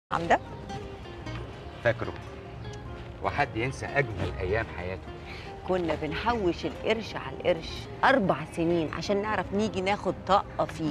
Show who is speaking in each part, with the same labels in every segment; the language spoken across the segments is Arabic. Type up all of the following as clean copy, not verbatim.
Speaker 1: عندك؟
Speaker 2: فاكره. وحد ينسى أجمل أيام حياته؟
Speaker 1: كنا بنحوش القرش على القرش 4 سنين عشان نعرف نيجي ناخد طاقة فيه.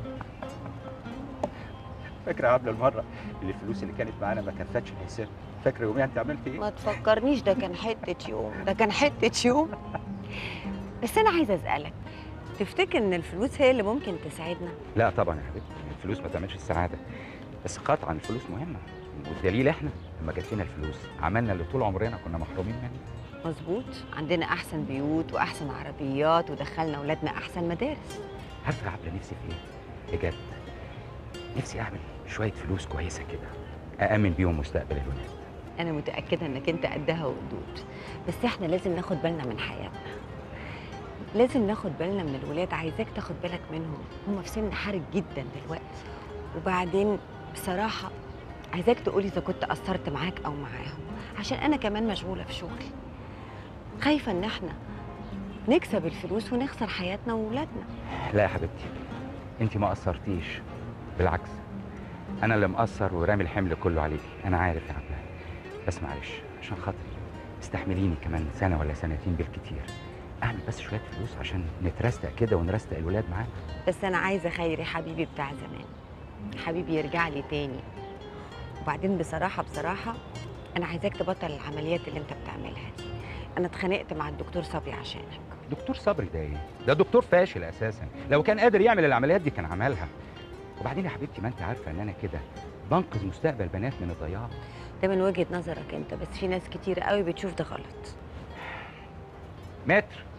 Speaker 2: فاكرة قبل المرة اللي الفلوس اللي كانت معانا ما كفتش حساب؟ فاكرة يوميها أنت عملت إيه؟
Speaker 1: ما تفكرنيش، ده كان حتة يوم، ده كان حتة يوم. بس أنا عايزة أسألك، تفتكر إن الفلوس هي اللي ممكن تساعدنا؟
Speaker 2: لا طبعا يا حبيبتي، الفلوس ما تعملش السعادة، بس قطعا الفلوس مهمة، والدليل إحنا لما جات لنا الفلوس عملنا اللي طول عمرنا كنا محرومين منه.
Speaker 1: مظبوط، عندنا أحسن بيوت وأحسن عربيات ودخلنا أولادنا أحسن مدارس.
Speaker 2: عارفة يا عبلة نفسي في إيه؟ بجد نفسي أعمل شوية فلوس كويسة كده أأمن بيهم مستقبل الولاد.
Speaker 1: أنا متأكدة إنك أنت قدها وقدود، بس إحنا لازم ناخد بالنا من حياتنا. لازم ناخد بالنا من الولاد، عايزاك تاخد بالك منهم، هم في سن حرج جدا دلوقتي. وبعدين بصراحة عايزاك تقولي إذا كنت قصرت معاك أو معاهم، عشان أنا كمان مشغولة في شغلي. خايفة إن إحنا نكسب الفلوس ونخسر حياتنا وولادنا.
Speaker 2: لا يا حبيبتي، أنت ما قصرتيش، بالعكس أنا اللي مقصر ورامي الحمل كله عليكي. أنا عارف يا عبلة، بس معلش عشان خاطري استحمليني كمان سنة ولا سنتين بالكتير، أعمل بس شوية فلوس عشان نترستق كده ونرستق الولاد معانا.
Speaker 1: بس أنا عايزة خيري حبيبي بتاع زمان، حبيبي يرجع لي تاني. وبعدين بصراحة أنا عايزاك تبطل العمليات اللي أنت بتعملها دي. أنا اتخانقت مع الدكتور صبري عشانك.
Speaker 2: دكتور صبري ده إيه؟ ده دكتور فاشل أساسا، لو كان قادر يعمل العمليات دي كان عملها. وبعدين يا حبيبتي ما أنت عارفة إن أنا كده بنقذ مستقبل بنات من الضياع.
Speaker 1: ده من وجهة نظرك أنت، بس في ناس كتير قوي بتشوف ده غلط.
Speaker 2: متر